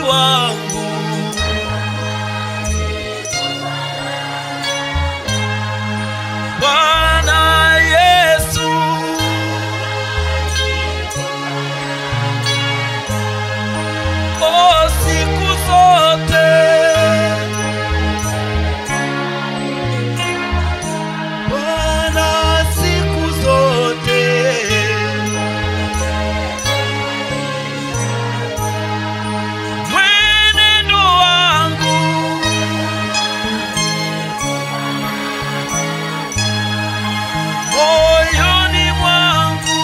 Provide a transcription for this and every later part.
wangu. Bwana Yesu, oh, siku zote Bwana, siku zote mwenendo wangu moyoni mwangu,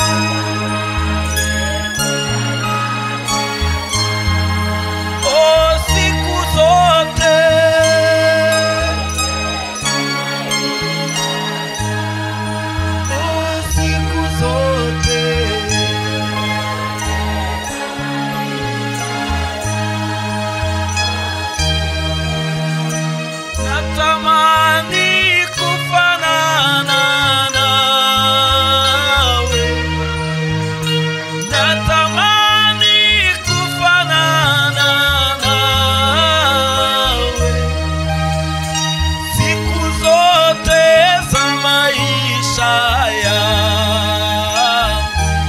oh, siku zote siku zote natamani kufanana nawe, natamani kufanana nawe siku zote za maisha yangu,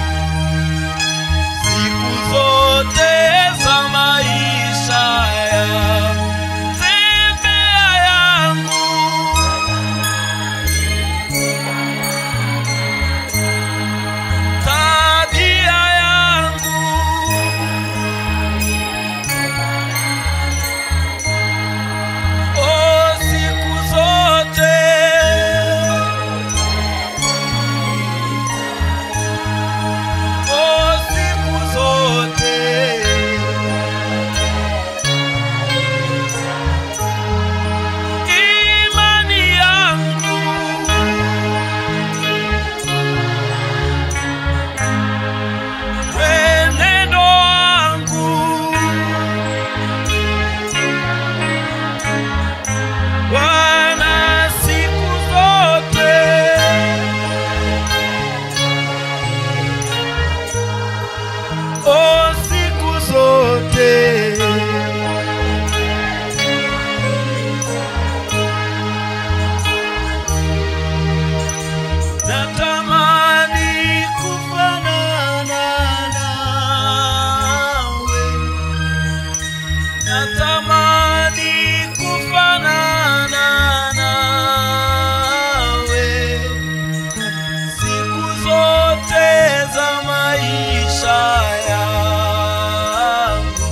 siku zote za maisha yangu, tembea yangu, tabia yangu, oh, siku zote oh, siku zote imani yangu, mwenendo wangu, Bwana, siku zote oh, siku zote natamani kufanana nawe, natamani kufanana nawe siku zote za maisha yangu,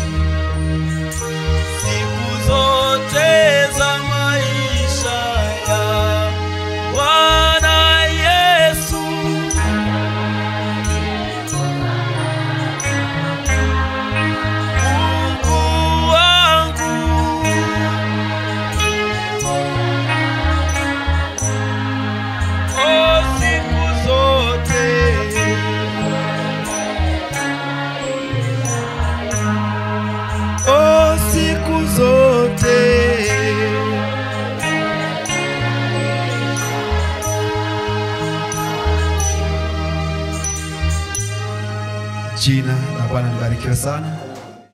siku zote za maisha yangu. Bwana Yesu, Mungu wangu, oh, siku zote oh, siku zote Jina la Bwana libarikiwe sana.